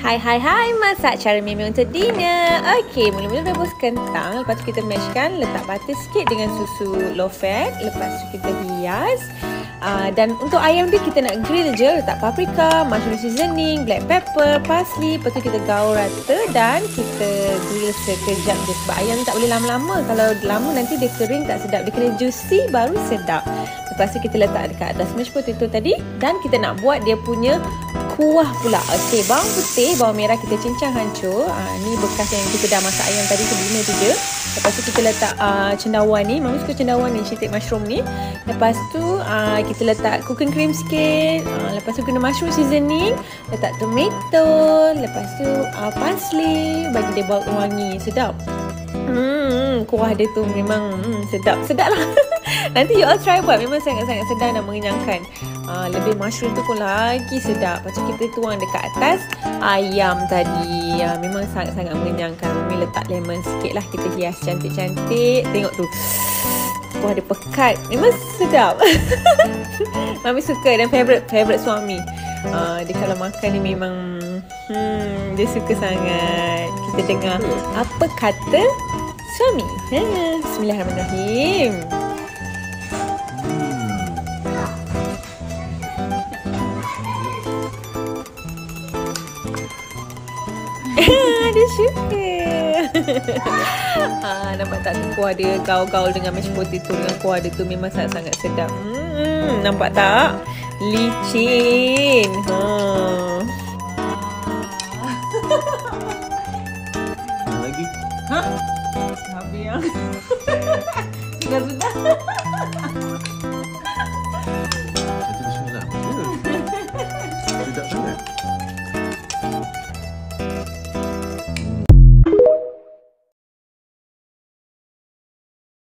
Hai, masak cara Mimi untuk dinner. Okey, mula-mula rebus kentang. Lepas tu kita mashkan, letak butter sikit dengan susu low fat. Lepas tu kita hias. Dan untuk ayam dia kita nak grill je. Letak paprika, mushroom seasoning, black pepper, parsley. Lepas tu kita gaul rata dan kita grill sekejap je. Sebab ayam tak boleh lama-lama. Kalau lama nanti dia kering tak sedap. Dia kena juicy baru sedap. Lepas tu kita letak dekat atas mashed potato tadi. Dan kita nak buat dia punya kuah pula. Okey, bawang putih, bawang merah kita cincang hancur. Ni bekas yang kita dah masak ayam tadi sebelumnya tu je. Lepas tu kita letak cendawan ni. Mami suka cendawan ni, cetik mushroom ni. Lepas tu kita letak cooking cream sikit. Lepas tu guna mushroom seasoning. Letak tomato. Lepas tu parsley bagi dia bau wangi. Sedap. Kuah dia tu memang sedap lah. Nanti you all try buat. Memang sangat-sangat sedap dan mengenyangkan. Lebih mushroom tu pun lagi sedap. Lepas tu kita tuang dekat atas ayam tadi. Memang sangat-sangat mengenyangkan. Mami letak lemon sikit lah. Kita hias cantik-cantik. Tengok tu, kuah dia pekat. Memang sedap. Mami suka dan favourite suami. Dia kalau makan ni memang dia suka sangat. Kita dengar apa kata suami. Bismillahirrahmanirrahim. Dia suka. Nampak tak tu kuah dia gaul-gaul dengan mashed potato dengan kuah dia tu memang sangat-sangat sedap. Nampak tak? Licin.